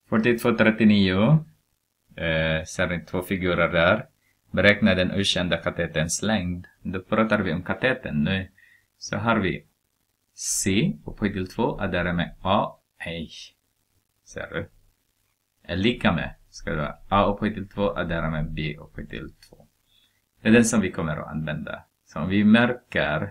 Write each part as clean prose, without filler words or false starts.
4239. Ser ni 2 figurer där. Beräkna den okända kateterns längd. Då pratar vi om katetern nu. Så har vi C upphöjt till 2 adderar med A. Nej. Ser du? Är lika med. Ska det vara A upphöjt till 2 adderar med B upphöjt till 2. Det är den som vi kommer att använda. Så om vi märker.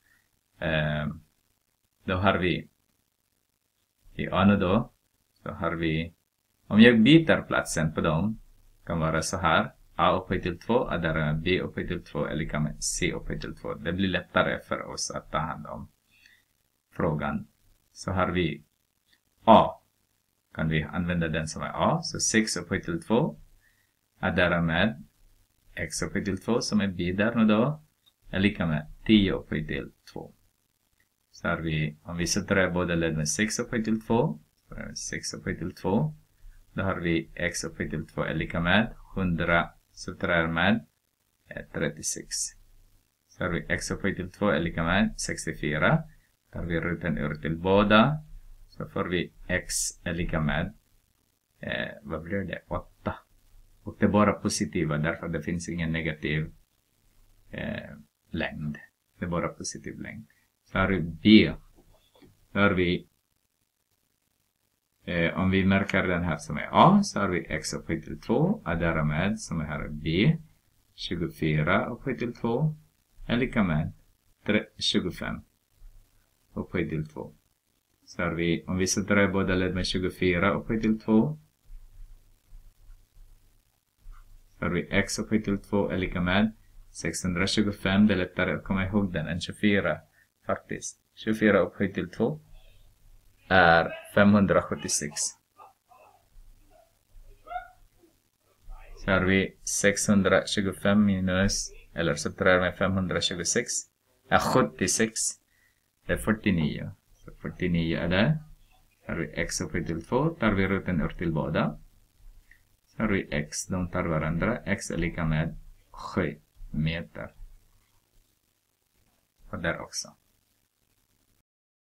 Då har vi. I A nu då. Så har vi. Om jag byter platsen på dem. Kan vara så här. A upphöjt till 2 adderar med B upphöjt till 2 är lika med C upphöjt till 2. Det blir lättare för oss att ta hand om frågan. Så har vi A. Kan vi använda den som är A. Så 6 upphöjt till 2 adderar med X upphöjt till 2 som är B där nu då. Är lika med 10 upphöjt till 2. Så har vi, om vi sätter båda led med 6 upphöjt till 2. 6 upphöjt till 2. Då har vi X upphöjt till 2 är lika med 100 subtraherar med 36. Så har vi X upphöjt till 2 är lika med 64. Tar vi ruten ur till båda. Så får vi X är lika med vad blir det? 8. Och det är bara positiva därför det finns ingen negativ längd. Det är bara positiv längd. Så har vi B. Så har vi om vi märker den här som är A så har vi X upphöjt till 2 adderar med som är här B 24 upphöjt till 2 är lika med 25 upphöjt till 2. Så har vi, om vi sätter båda led med 24 upphöjt till 2 så har vi X upphöjt till 2 är lika med 625. Det är lättare att komma ihåg den än 24 faktiskt. 24 upphöjt till 2 är 576. Så har vi 625 minus, eller så tar med 526, är 76. Det är 49. Så 49 är det. Så har vi X upphöjt till 2, tar vi ruten ur till båda. Så har vi X, de tar varandra. X är lika med 7 meter. Och där också.